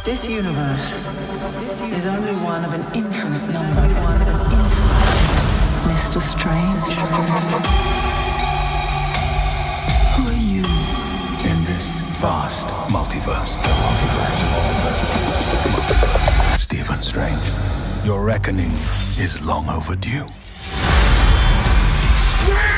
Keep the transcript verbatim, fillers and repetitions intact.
This universe is only one of an infinite number, one of an infinite. Mister Strange. Who are you? In this vast multiverse. Multiverse. Stephen Strange, your reckoning is long overdue. Strange!